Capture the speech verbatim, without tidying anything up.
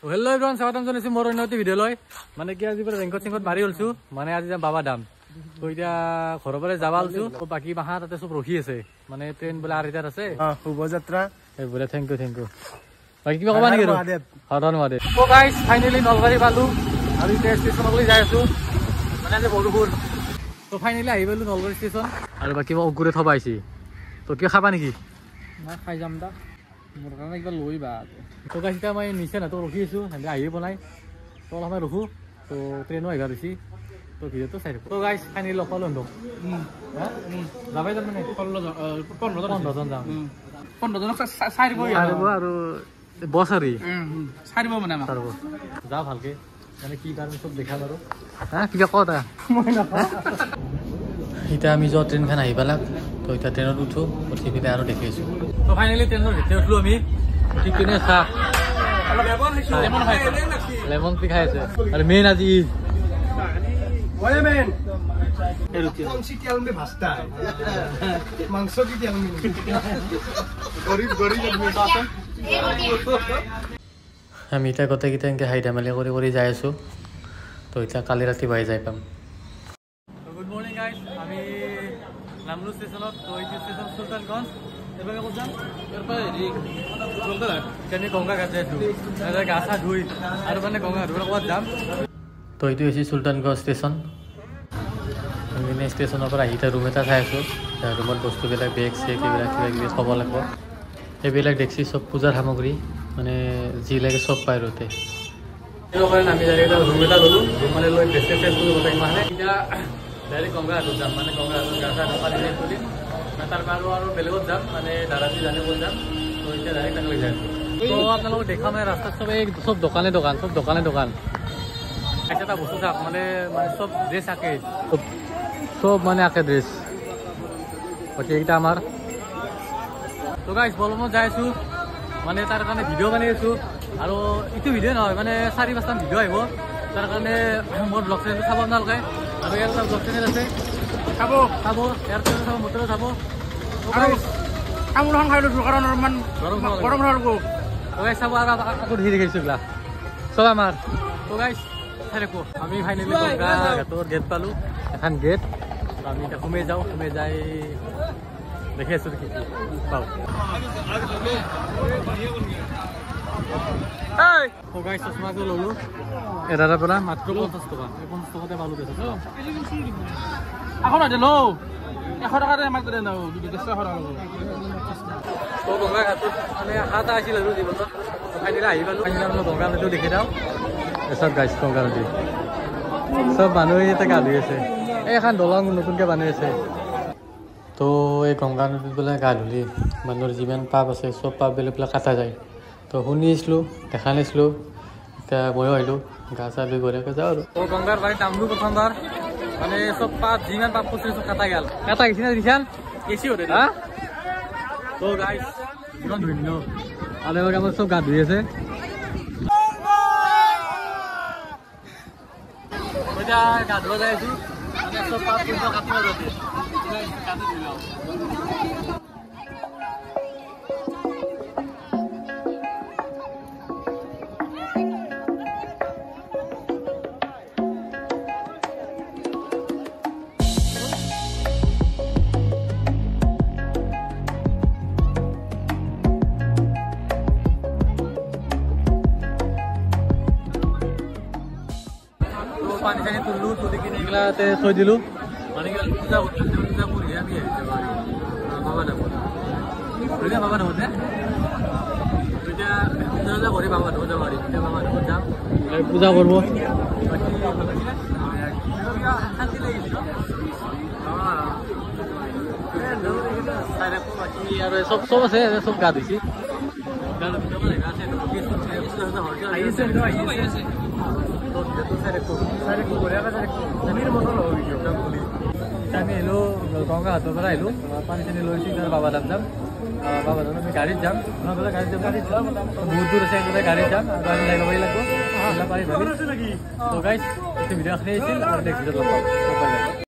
Hello' everyone, স্বাগতম জনাইছো মোৰ অন্য এটা ভিডিঅ'লৈ। মানে কি আজি ৰেংকট চেংকট মাৰি ওলছো, মানে আজি যাম বাবা দাম। তো এতিয়া ঘৰৰ পৰা যাব ওলছো, বাকী মাহা তাতে চব ৰখি আছে, মানে ট্ৰেইন বোলে আঢ়ৈটাত আছে। শুভযাত্ৰা। এই বোলে থেংক ইউ থেংক ইউ। বাকী কিবা ক'বা নেকি? হৰণ মহাদেৱ। তো গাইজ ফাইনেলি নলবাৰী পালো আৰু এতিয়া ষ্টেচনলৈ যাই আছো, মানে আজি বৰষুণ। তো ফাইনেলি আহি পালো নলবাৰী ষ্টেচন আৰু বাকী মই অগুৰে থবা আহিছি। তো কিবা খাবা নেকি? মই খাই যাম দা, মোৰ কাৰণে কিবা লৈ বা। তো গাইজ এতিয়া মই নিচে না তো ৰখি আছো, সিহঁতে আহিয়ে বনাই। তো অলপ সময় ৰখো, তো ট্ৰেইনো আহিব ধৰিছি, তো ভিডিঅ'টো চাই থাকোঁ। তো গাইজ ফাইনেলি লগ পালোঁ সিহঁতক। যাবাই যাম মানে পোন্ধৰজন যাম। পোন্ধৰজনক চাই দিব আৰু বছ আৰু চাই দিব মানে আমাক যা ভালকে, মানে কি কাৰণ চব দেখা বাৰু। হা কিবা কওঁ তা এতিয়া আমি যোৱা ট্ৰেইনখন আহি পালাক। তো এতিয়া ট্ৰেইনত উঠো, উঠি পেলাই আৰু দেখি আছোঁ। তো ফাইনেলি ট্ৰেইনত ভিতৰত উঠলো আমি, উঠি পিনে চাহ লেমন টি খাই আছে। আৰু মেইন আজি ঈদ আমি এতিয়া গোটেইকেইটা এনেকৈ হাই ধেমালি কৰি কৰি যাই আছোঁ। তো এতিয়া কালি ৰাতি বাহি যাই পাম। গুড মৰ্ণিং গাইজ, আমি নামলো ষ্টেচনত। তো এইটো ষ্টেচন চুলতানগঞ্জ। এবাৰ ক'ত যাম? আমি গংগা ঘাট যাই আছোঁ, গা চা ধুই আৰু মানে গংগা ঘাটৰ ক'ত যাম। তো এইটো হৈছে চুলতানগঞ্জ ষ্টেচন। আমি মানে ষ্টেচনৰ পৰা আহি ৰুম এটা চাই আছোঁ। ৰুমত বস্তুবিলাক বেগ চেগ এইবিলাক কিবা কিবি থ'ব লাগিব। এইবিলাক দেখছি চব পূজাৰ সামগ্ৰী, মানে যি লাগে চব পায় ৰুতে। আমি ডাইৰেক্ট ৰুম এটা ল'লোঁ, ৰুম মানে লৈ বেছি চেঞ্জ কৰিব গোটেই মাহে। এতিয়া ডাইৰেক্ট গংগা ঘাটত যাম, মানে গংগা ঘাটত গা চা পানী চেঞ্জ কৰিম। তাৰপৰা আৰু আৰু বেলেগত যাম, মানে দাৰাজি জানিব যাম। তো এতিয়া ডাইৰেক্ট তাক লৈ যাই আছোঁ। তো আপোনালোকক দেখা মানে ৰাস্তাত চব এই চব দোকানে দোকান, চব দোকানে দোকান। এটা বস্তু চাওক, মানে মানে চব ড্ৰেছ আঁকে, চব চব মানে আঁকে ড্ৰেছ। বাকী এইকেইটা আমাৰ। তো গাইজ বলমত যাই আছোঁ, মানে তাৰ কাৰণে ভিডিঅ' বনাই আছোঁ। আৰু এইটো ভিডিঅ' নহয়, মানে চাৰি পাঁচটামান ভিডিঅ' আহিব। তাৰ কাৰণে মোৰ ব্লগ চেনেলটো চাব আপোনালোকে। আৰু ইয়াৰ এটা ব্লগ চেনেল আছে, চাব চাব ইয়াৰ চেনেল চাব, মোৰো চাব। তামোলখন খাই লৈছোঁ কাৰণ অলপমান গৰম গৰম লাগব। তো গাইজ চাব, আৰু আকৌ ধৰি দেখিছোঁ এইবিলাক চব আমাৰ। তো গাইজ চাই থাকোঁ। আমি ফাইনেলি গংগা ঘাটৰ গেট পালোঁ, এখন গেট। আমি এতিয়া সোমাই যাওঁ, সোমাই যাই দেখি আছোঁ দেখি পাওঁ। চশমাযোৰ ল'লোঁ এটাৰ পৰা মাত্ৰ পঞ্চাছ টকা। এই পঞ্চাছ টকাতে পালোঁ বেছি। আকৌ নহয় ল এশ টকাতে আমাক এশ টকা ল'ব। তো গংগা ঘাটত মানে আশা এটা আছিল আৰু জীৱনত। ফাইনেলি আহি পালোঁ। ফাইনেলি আপোনালোক গংগা নদীও দেখি যাওঁ। চব গাইছ গংগা নদী, চব মানুহে ইয়াতে গা ধুই আছে। এই এখন দলং নতুনকৈ বান্ধি আছে। তো এই গংগা নদীত বোলে গা ধুলি মানুহৰ যিমান পাপ আছে চব পাপ বেলেগ বিলাক কাটা যায়। তো শুনিছিলোঁ, দেখা নাছিলোঁ, এতিয়া ময়ো আহিলোঁ, গা চা ধুই বঢ়িয়াকৈ যাওঁ আৰু। তো গংগাৰ পানীত নামলোঁ প্ৰথমবাৰ, মানে চব পাপ যিমান পাপ কৰিছে চব কাটা গেল। কাটা গেছি না দিছান গেছি হ'লে হা। তো গাইছ ইমান ধন্য আলে আমাৰ চব গা ধুই আছে। এতিয়া গা ধুব যাই আছোঁ, মানে চব পাপ কৰিব কাটিব যাতে কাটি ধুই লওঁ। পানী চানী তুলিলোঁ, তুলি কিনি এইগিলাতে থৈ দিলোঁ। মানে পূজা পূজা কৰি আমি বাবা দামত এতিয়া বাবা দামত নে এতিয়া পূজা পূজা কৰি বাবা দামত যাব পাৰিম। এতিয়া বাবা দামত যাম, পূজা কৰিব। শান্তি লাগিছিল বাকী আৰু চব চব আছে, চব গা ধুইছে। আমি আহিলোঁ গংগা ঘাটৰ পৰা আহিলোঁ, পানী চানী লৈছোঁ। বাবা দাম যাম, বাবা দাম আমি গাড়ীত যাম, গাড়ীত যাম। গাড়ীত যাম বহুত দূৰ আছে, গাড়ীত যাম আৰু আমি যাই ল'বই লাগিব। পানী গাইজ ভিডিঅ' খাই আছিল আৰু নেক্সট ভিডিঅ'ত লগ পাম।